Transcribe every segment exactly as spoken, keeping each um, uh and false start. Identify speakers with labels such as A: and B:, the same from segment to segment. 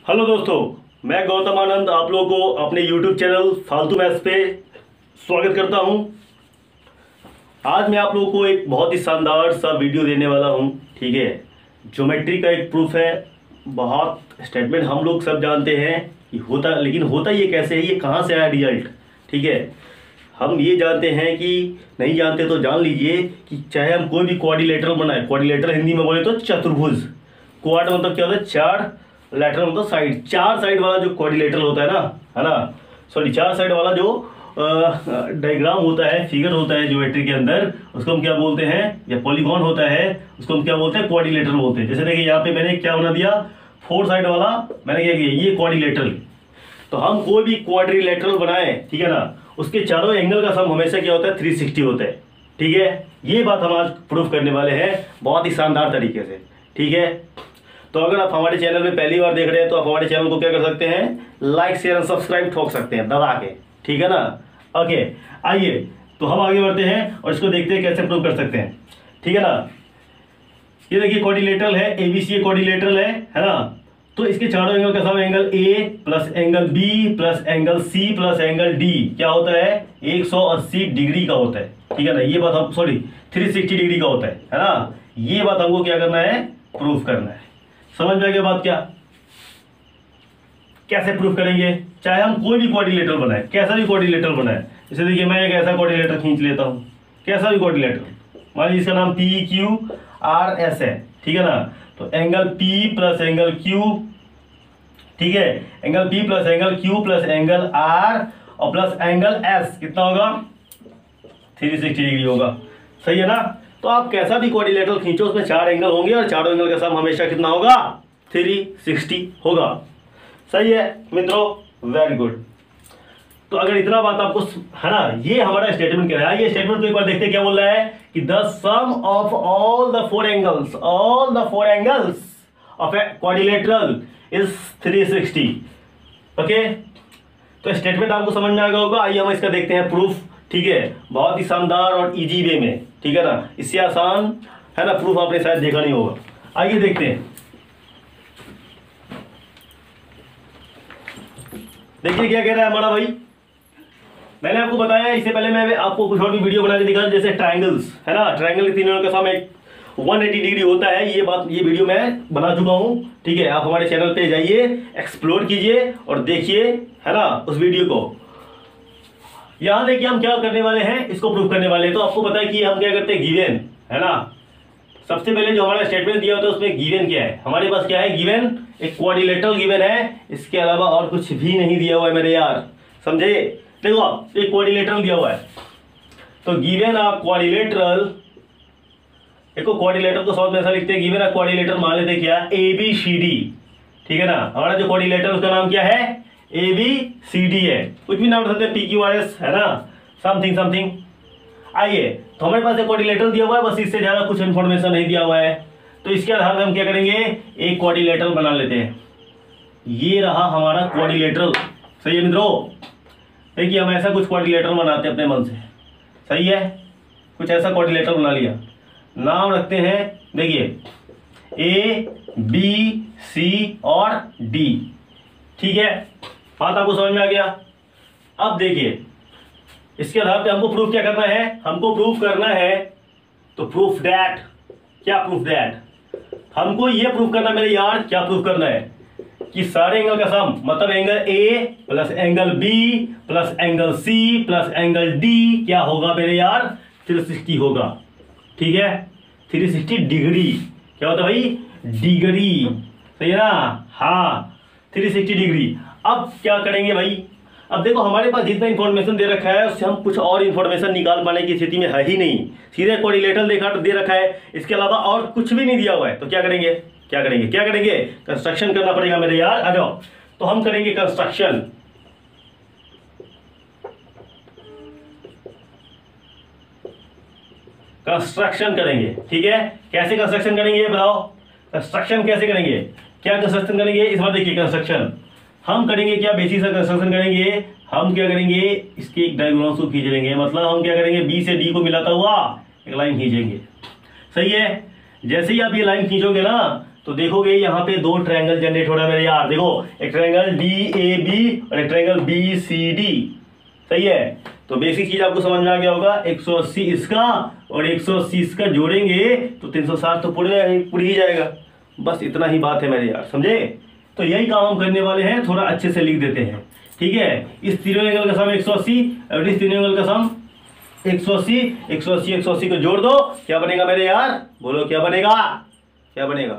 A: Hello दोस्तों, मैं गौतम आनंद आप लोगों को अपने यूट्यूब चैनल फालतू मैथ्स पे स्वागत करता हूं। आज मैं आप लोगों को एक बहुत ही शानदार सा वीडियो देने वाला हूं। ठीक है, ज्योमेट्री का एक प्रूफ है। बहुत स्टेटमेंट हम लोग सब जानते हैं कि होता, लेकिन होता ये कैसे है, ये कहाँ से आया रिजल्ट। ठीक है, हम ये जानते हैं कि नहीं जानते तो जान लीजिए कि चाहे हम कोई भी क्वाड्रिलेटरल बनाए, क्वाड्रिलेटरल हिंदी में बोले तो चतुर्भुज। क्वाड मतलब क्या होता है? चार, लेटरल मतलब साइड। चार साइड वाला जो क्वाड्रिलेटरल होता है ना, है ना, सॉरी चार साइड वाला जो डायग्राम होता है, फिगर होता है ज्योमेट्री के अंदर, उसको हम क्या बोलते हैं, या पॉलीगॉन होता है, उसको हम क्या बोलते हैं? क्वाड्रिलेटरल बोलते हैं। जैसे देखिए यहाँ पे मैंने क्या बना दिया, फोर साइड वाला मैंने क्या किया, ये क्वाड्रिलेटरल। तो हम कोई भी क्वाड्रिलेटरल बनाए, ठीक है ना, उसके चारों एंगल का सम हमेशा क्या होता है? थ्री सिक्सटी होता है। ठीक है, ये बात हम आज प्रूफ करने वाले हैं बहुत ही शानदार तरीके से। ठीक है, तो अगर आप हमारे चैनल में पहली बार देख रहे हैं तो आप हमारे चैनल को क्या कर सकते हैं? लाइक शेयर और सब्सक्राइब ठोक सकते हैं दबा के। ठीक है ना, ओके। आइए तो हम आगे बढ़ते हैं और इसको देखते हैं कैसे प्रूव कर सकते हैं। ठीक है ना, ये देखिए क्वाड्रिलेटरल है, एबीसी क्वाड्रिलेटरल है, है ना। तो इसके चारों एंगल का sum angle A plus angle B plus angle C plus angle D क्या होता है? एक सौ अस्सी डिग्री का होता है। ठीक है ना, ये बात हम सॉरी थ्री सिक्सटी डिग्री का होता है, है ना। ये बात हमको क्या करना है? प्रूफ करना है। समझ में आ गया बात? क्या कैसे प्रूफ करेंगे? चाहे हम कोई भी क्वाड्रिलेटरल बनाए, कैसा भी क्वाड्रिलेटरल बनाए। जैसे देखिए मैं एक ऐसा क्वाड्रिलेटरल खींच लेता हूं, कैसा भी क्वाड्रिलेटरल, मान लीजिए इसका नाम पी क्यू आर एस है। ठीक है ना, तो angle P plus angle Q, ठीक है, angle P plus angle Q plus angle R और प्लस एंगल S कितना होगा? थ्री सिक्सटी डिग्री होगा। सही है ना। तो आप कैसा भी क्वाड्रिलेटरल खींचो, उसमें चार एंगल होंगे और चारों एंगल का सम हमेशा कितना होगा? थ्री सिक्सटी होगा। सही है मित्रों, वेरी गुड। तो अगर इतना बात आपको है ना, ये हमारा स्टेटमेंट कह रहा है। ये स्टेटमेंट को एक बार देखते हैं क्या बोल रहा है कि the sum of all the four angles all the four angles of a quadrilateral is three sixty. Okay, तो स्टेटमेंट आपको समझ में आ गया होगा। आइए हम इसका देखते हैं प्रूफ। ठीक है, बहुत ही शानदार और इजी वे में। ठीक है ना, इससे आसान है ना प्रूफ आपने शायद देखा नहीं होगा। आइए देखते हैं। देखिए क्या कह रहा है हमारा भाई। मैंने आपको बताया, इससे पहले मैं आपको कुछ और भी वीडियो बना के दिखा, जैसे ट्रायंगल्स, है ना, ट्रायंगल के तीनों का सम एक एक सौ अस्सी डिग्री होता है। ये बात, ये वीडियो मैं बना चुका हूं। ठीक है, आप हमारे चैनल पे जाइए, एक्सप्लोर कीजिए और देखिए, है ना, उस वीडियो को। यहां देखिए हम क्या करने वाले हैं, इसको प्रूव करने वाले हैं। तो आपको पता है कि हम क्या करते हैं, गिवन, है ना। सबसे पहले जो हमारा स्टेटमेंट दिया होता है उसमें गिवन क्या है, हमारे पास क्या है? गिवन एक क्वाड्रिलेटरल गिवन है, इसके अलावा और कुछ भी नहीं दिया हुआ है मेरे यार, समझे। देखो एक क्वाड्रिलेटरल दिया हुआ है, तो गिवन अ क्वाड्रिलेटरल, देखो क्वाड्रिलेटरल को शॉर्ट में ऐसा लिखते हैं, गिवन अ क्वाड्रिलेटरल मान लेते क्या? A B C D. ठीक है ना, हमारा जो क्वाड्रिलेटरल उसका नाम क्या है? ए बी सी डी है। कुछ भी नाम रख सकते हैं, पी क्यू आर एस, है ना, समथिंग समथिंग। आइए, तो हमारे पास एक क्वाड्रिलेटरल दिया हुआ है, बस इससे ज्यादा कुछ इन्फॉर्मेशन नहीं दिया हुआ है। तो इसके आधार पर हम क्या करेंगे? एक क्वाड्रिलेटरल बना लेते हैं। ये रहा हमारा क्वाड्रिलेटरल। सही है मित्रों, देखिए हम ऐसा कुछ क्वाड्रिलेटरल बनाते हैं अपने मन से। सही है, कुछ ऐसा क्वाड्रिलेटरल बना लिया, नाम रखते हैं, देखिए ए बी सी और डी। ठीक है, बात आपको समझ में आ गया। अब देखिए इसके आधार पे हमको प्रूफ क्या करना है? हमको प्रूफ करना है, तो प्रूफ दैट, क्या प्रूफ दैट, हमको ये प्रूफ करना मेरे यार, क्या प्रूफ करना है कि सारे एंगल का सम, मतलब angle A plus angle B plus angle C plus angle D क्या होगा मेरे यार? थ्री सिक्सटी होगा। ठीक है, थ्री सिक्सटी डिग्री क्या होता है भाई? डिग्री। सही है ना, हाँ थ्री सिक्सटी डिग्री। अब क्या करेंगे भाई? अब देखो हमारे पास जितना इन्फॉर्मेशन दे रखा है उससे हम कुछ और इन्फॉर्मेशन निकाल पाने की स्थिति में है ही नहीं। सीधे क्वाड्रिलेटरल देखा दे रखा है, इसके अलावा और कुछ भी नहीं दिया हुआ है। तो क्या करेंगे क्या करेंगे क्या करेंगे कंस्ट्रक्शन करना पड़ेगा मेरे यार, आ जाओ। तो हम करेंगे कंस्ट्रक्शन। कंस्ट्रक्शन करेंगे। ठीक है, कैसे कंस्ट्रक्शन करेंगे बताओ? कंस्ट्रक्शन कैसे करेंगे, क्या कंस्ट्रक्शन करेंगे? इस बार देखिए कंस्ट्रक्शन हम करेंगे क्या, बेसिक सा कंस्ट्रक्शन करेंगे। हम क्या करेंगे, इसके एक डायगोनल को खींच लेंगे, मतलब हम क्या करेंगे, बी से डी को मिलाता हुआ एक लाइन खींचेंगे। सही है, जैसे ही आप ये लाइन खींचोगे ना, तो देखोगे यहाँ पे दो ट्रायंगल जनरेट हो रहा है मेरे यार। देखो एक ट्रायंगल डी ए बी और एक ट्रायंगल बी सी डी, सही है। तो बेसिक चीज आपको समझ में आ गया होगा, एक सौ अस्सी इसका और एक सौ अस्सी इसका जोड़ेंगे तो तीन सौ साठ तो पूरे पूरी ही जाएगा। बस इतना ही बात है मेरे यार, समझे। तो यही काम हम करने वाले हैं, थोड़ा अच्छे से लिख देते हैं, ठीक है। इस तीनों एंगल का सम एक सौ अस्सी और इस तीनों एंगल का सम एक सौ अस्सी, एक सौ अस्सी एक सौ अस्सी को जोड़ दो, क्या बनेगा मेरे यार, बोलो क्या बनेगा, क्या बनेगा,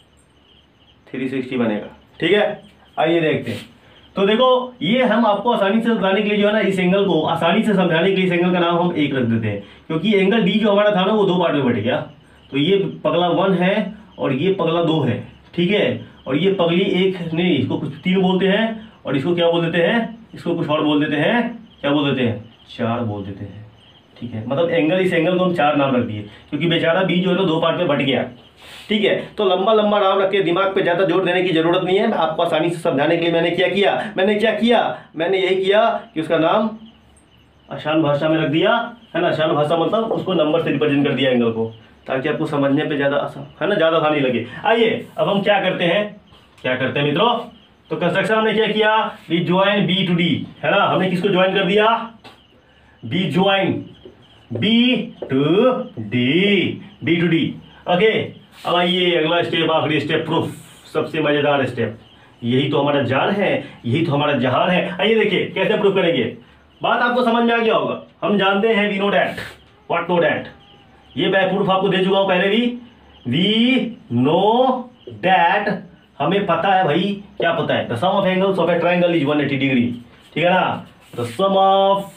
A: तीन सौ साठ बनेगा, ठीक है। आइए देखते हैं। तो देखो ये हम आपको आसानी से समझाने के लिए जो है ना, इस एंगल को आसानी से समझाने के लिए इस एंगल का नाम हम एक रख देते हैं, क्योंकि एंगल डी जो हमारा था ना वो दो पार्ट में बट गया। तो ये पगला वन है और ये पगला दो है, ठीक है। और ये पगली एक नहीं, इसको कुछ तीन बोलते हैं और इसको क्या बोल देते हैं, इसको कुछ और बोल देते हैं, क्या बोल देते हैं, चार बोल देते हैं, ठीक है। मतलब एंगल, इस एंगल को हम चार नाम रख दिए क्योंकि बेचारा बी जो है ना दो पार्ट में बट गया, ठीक है। तो लंबा लंबा नाम रख के दिमाग पे ज्यादा जोर देने की जरूरत नहीं है। आपको आसानी से समझाने के लिए मैंने क्या किया, मैंने क्या किया मैंने यही किया कि उसका नाम आसान भाषा में रख दिया, है ना। आसान भाषा मतलब उसको नंबर से रिप्रेजेंट कर दिया एंगल को, ताकि आपको समझने पे ज्यादा आसान, है ना, ज्यादा आसानी लगे। आइए अब हम क्या करते हैं, क्या करते हैं मित्रों। तो कंस्ट्रक्शन हमने क्या किया, B join B to D, है ना। हमने किसको ज्वाइन कर दिया, B join B to D, B to D, okay. अब आइए अगला स्टेप, आखिरी स्टेप, प्रूफ, सबसे मजेदार स्टेप। यही तो हमारा जान है, यही तो हमारा जहान है। आइए देखिए कैसे प्रूफ करेंगे। बात आपको समझ में आ गया होगा, हम जानते हैं we know that, what know that, ये मैं प्रूफ आपको दे चुका हूं पहले भी। वी नो डैट, हमें पता है भाई, क्या पता है, the sum of angles of a triangle is एक सौ अस्सी डिग्री, ठीक है ना। The sum of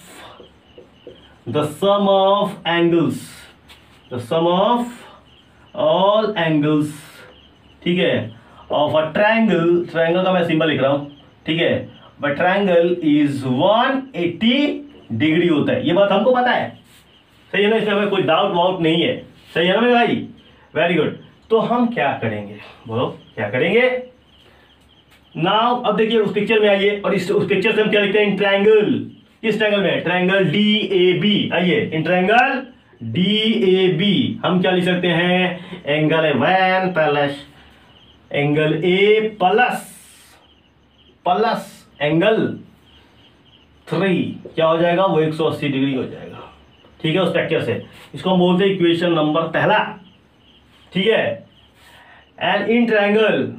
A: the sum of angles, the sum of all angles, ठीक है, ऑफ अ ट्रायंगल, ट्रायंगल का मैं सिंबल लिख रहा हूं, ठीक है, बट ट्रायंगल इज एक सौ अस्सी डिग्री होता है, ये बात हमको पता है, सही है ना। इसमें हमें कोई डाउट वाउट नहीं है, सही है ना मेरे भाई, वेरी गुड। तो हम क्या करेंगे, बोलो क्या करेंगे नाउ। अब देखिए उस पिक्चर में आइए और इस उस पिक्चर से हम क्या लिखते हैं, इन ट्रायंगल, किस ट्रायंगल में, ट्रायंगल डी ए बी। आइए in triangle D A B हम क्या लिख सकते हैं, angle A one plus angle A plus plus angle three, क्या हो जाएगा, वो एक सौ अस्सी डिग्री हो जाएगा, ठीक है। उस पिक्चर से इसको हम बोलते हैं इक्वेशन नंबर पहला, ठीक है। And in triangle,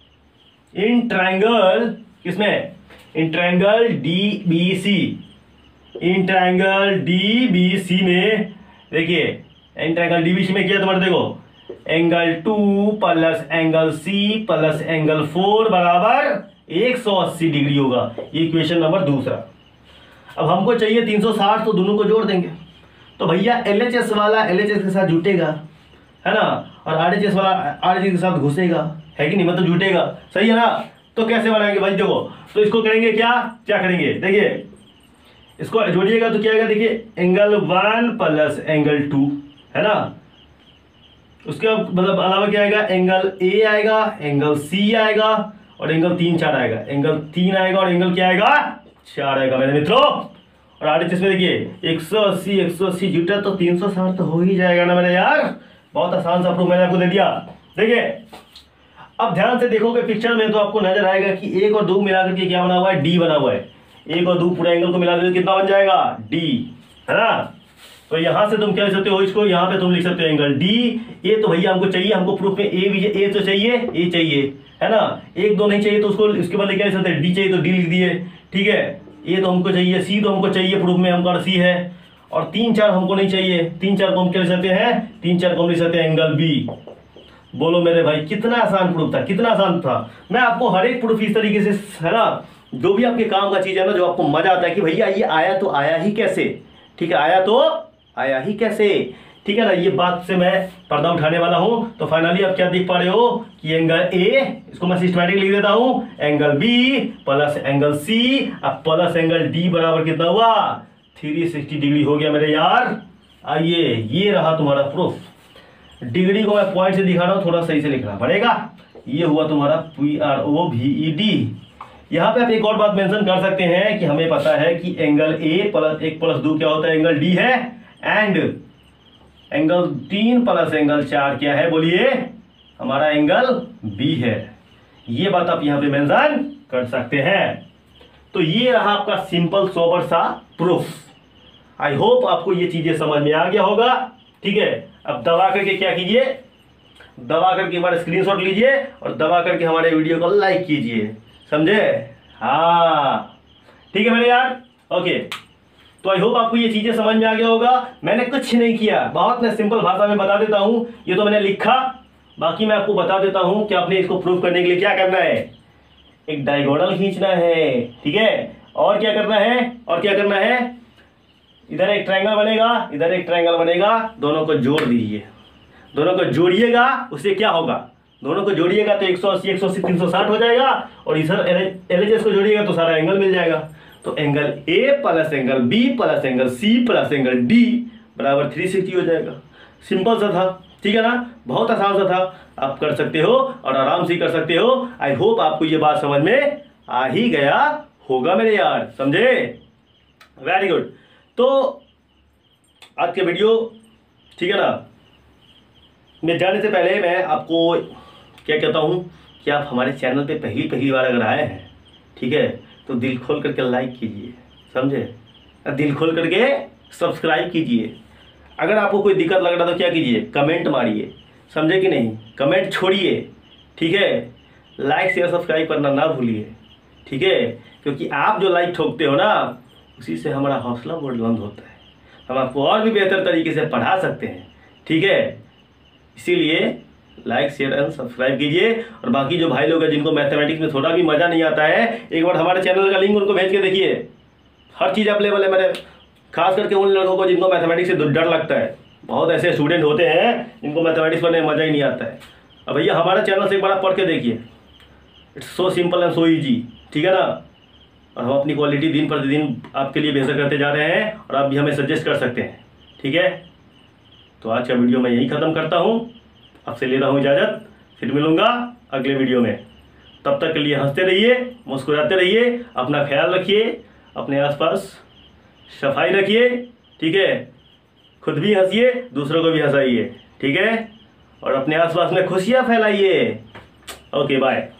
A: in triangle किसमें, in triangle D B C, in triangle D B C में देखिए, in triangle D B C में क्या तुम्हारे देखो, angle two plus angle C plus angle four बराबर एक सौ अस्सी डिग्री होगा, ये इक्वेशन नंबर दूसरा। अब हमको चाहिए तीन सौ साठ, तो दोनों को जोड़ देंगे। तो भैया एल एच एस वाला एल एच एस के साथ जुटेगा, है ना, और आर एच एस वाला आर एच एस के साथ घुसेगा, है कि नहीं, मतलब जुटेगा, सही है ना। तो कैसे बनाएंगे भाई, देखो तो इसको करेंगे क्या क्या करेंगे, देखिए इसको जोड़िएगा तो क्या आएगा, देखिए angle one plus angle two, है ना। उसके मतलब अलावा क्या आएगा, एंगल ए आएगा, एंगल सी आएगा और एंगल तीन चार आएगा, एंगल तीन आएगा और एंगल क्या आएगा, चार आएगा मेरे मित्रों। और आरएचएस में देखिए एक सौ अस्सी एक सौ अस्सी जुटा तो तीन सौ साठ तो हो ही जाएगा ना मेरे यार। बहुत आसान सा प्रूफ मैंने आपको दे दिया। देखिए अब ध्यान से देखोगे पिक्चर में तो आपको नजर आएगा कि एक और दो मिलाकर के क्या बना हुआ है, डी बना हुआ है। एक और दो पूरे एंगल को मिला देते कितना बन जाएगा, डी, है ना। तो यहां से तुम क्या लिख सकते हो, इसको यहाँ पे तुम लिख सकते हो एंगल डी। ए तो भैया हमको चाहिए, हमको प्रूफ में ए भी, ए तो चाहिए, ए चाहिए, है ना। एक दो नहीं चाहिए तो उसको इसके बाद क्या लिख सकते हैं, डी चाहिए तो डी लिख दिए, ठीक है। ए तो हमको चाहिए, सी तो हमको चाहिए, प्रूफ में हमका सी है। और तीन चार हमको नहीं चाहिए, तीन चार को हम क्या लिख सकते हैं, तीन चार को हम लिख सकते हैं एंगल बी। बोलो मेरे भाई कितना आसान प्रूफ था, कितना आसान था। मैं आपको हर एक प्रूफ इस तरीके से, है ना, जो भी आपके काम का चीज है ना, जो आपको मजा आता है कि भैया ये आया तो आया ही कैसे, ठीक है, आया तो आया ही कैसे, ठीक है ना। ये बात से मैं पर्दा उठाने वाला हूं। तो फाइनली आप क्या देख पा रहे हो कि एंगल ए, इसको मैं सिस्टमैटिक लिख देता हूं, angle B plus angle C अब प्लस एंगल डी बराबर कितना हुआ, तीन सौ साठ डिग्री हो गया मेरे यार। आइए ये रहा तुम्हारा प्रूफ। डिग्री को मैं पॉइंट से दिखा रहा हूं, थोड़ा सही से लिखना पड़ेगा। ये हुआ तुम्हारा P R O V E D. यहाँ पे आप एक और बात मेंशन कर सकते हैं कि हमें पता है कि एंगल ए प्लस एक प्लस दो क्या होता है, एंगल डी है। एंड एंगल तीन प्लस एंगल चार क्या है, बोलिए, हमारा एंगल बी है। ये बात आप यहाँ पे मेंशन कर सकते हैं। तो ये रहा आपका सिंपल सोबर सा प्रूफ। आई होप आपको ये चीजें समझ में आ गया होगा। ठीक है, अब दबा करके क्या कीजिए, दबा करके हमारा स्क्रीनशॉट लीजिए और दबा करके हमारे वीडियो को लाइक कीजिए, समझे? हाँ ठीक है मेरे यार, ओके। तो आई होप आपको ये चीजें समझ में आ गया होगा। मैंने कुछ नहीं किया, बहुत मैं सिंपल भाषा में बता देता हूँ। ये तो मैंने लिखा, बाकी मैं आपको बता देता हूँ कि आपने इसको प्रूव करने के लिए क्या करना है। एक डायगोनल खींचना है, ठीक है, और क्या करना है, और क्या करना है, इधर एक ट्रायंगल बनेगा, इधर एक ट्रायंगल बनेगा, दोनों को जोड़ दीजिए। दोनों को जोड़िएगा, उससे क्या होगा, दोनों को जोड़िएगा तो एक सौ अस्सी, एक सौ अस्सी, तीन सौ साठ हो जाएगा, और इधर एलएचएस को जोड़िएगा तो सारा एंगल मिल जाएगा। तो angle A plus angle B plus angle C plus angle D बराबर तीन सौ साठ हो जाएगा। सिंपल सा था, ठीक है ना, बहुत आसान सा था। आप कर सकते हो और आराम से कर सकते हो। आई होप आपको ये बात समझ में आ ही गया होगा मेरे यार, समझे? Very good. तो आज के वीडियो, ठीक है ना, मैं जाने से पहले मैं आपको क्या कहता हूँ कि आप हमारे चैनल पे पहली पहली बार अगर आए हैं, ठीक है, तो दिल खोल करके लाइक कीजिए, समझे? दिल खोल करके सब्सक्राइब कीजिए। अगर आपको कोई दिक्कत लग रहा तो क्या कीजिए, कमेंट मारिए, समझे कि नहीं? कमेंट छोड़िए, ठीक है। लाइक शेयर सब्सक्राइब करना ना भूलिए, ठीक है, क्योंकि आप जो लाइक ठोकते हो ना, उसी से हमारा हौसला बुलंद होता है। हम आपको और भी बेहतर तरीके से पढ़ा सकते हैं, ठीक है। इसीलिए लाइक शेयर एंड सब्सक्राइब कीजिए। और बाकी जो भाई लोग हैं जिनको मैथमेटिक्स में थोड़ा भी मज़ा नहीं आता है, एक बार हमारे चैनल का लिंक उनको भेज के देखिए। हर चीज़ अवेलेबल है मेरे, खास करके उन लड़कों को जिनको मैथमेटिक्स से डर लगता है। बहुत ऐसे स्टूडेंट होते हैं जिनको मैथमेटिक्स पढ़ने में मज़ा ही नहीं आता है। अब भैया हमारा चैनल से एक बार पढ़ के देखिए, it's so simple and so easy, ठीक है ना। और हम अपनी क्वालिटी दिन प्रतिदिन आपके लिए बेहतर करते जा रहे हैं और आप भी हमें सजेस्ट कर सकते हैं, ठीक है। तो आज का वीडियो मैं यही ख़त्म करता हूँ, आपसे ले रहा हूँ इजाज़त। फिर मिलूँगा अगले वीडियो में। तब तक के लिए हंसते रहिए, मुस्कुराते रहिए, अपना ख्याल रखिए, अपने आसपास सफाई रखिए, ठीक है। खुद भी हंसिए, दूसरों को भी हंसाइए, ठीक है, और अपने आसपास में खुशियाँ फैलाइए। Okay bye.